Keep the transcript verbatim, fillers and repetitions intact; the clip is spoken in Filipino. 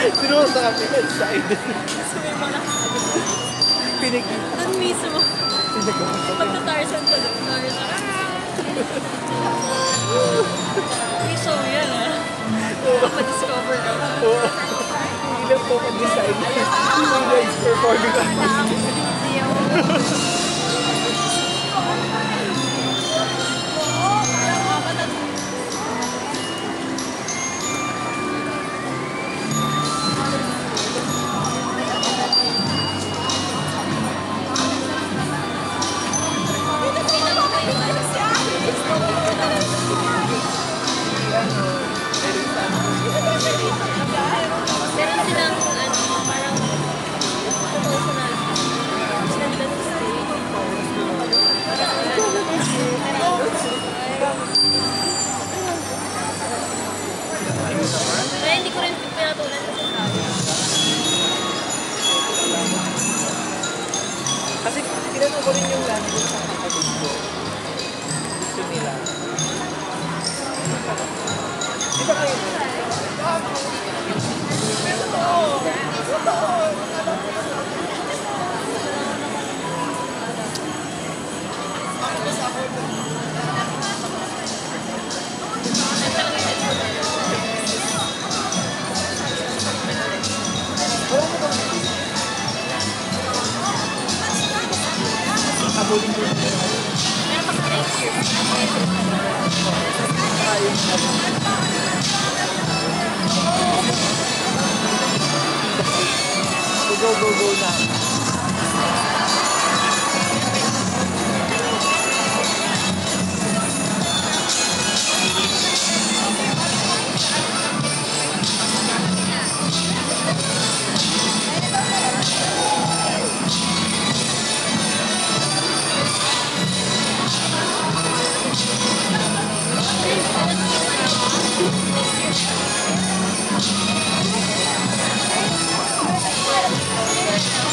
Tinuro sa kapila, side. So may mga Pinagkita. doon mismo. Pagka-Tarzan ko doon. Tarzan. May show yan ah. Ma-discover ka. Oo. Ilang po pag-design. Sila is performing artist. Meron silang ano, parang promotional. Ganda ng stage. Kaya hindi ko rin pinatulan sa sabi. Kasi tinanong ko rin yung landing sa kapatid ko. Gusto nila. Di ba kayo? Abulin mo yung Meron pa sa next year. Go, go, go na. Thank you.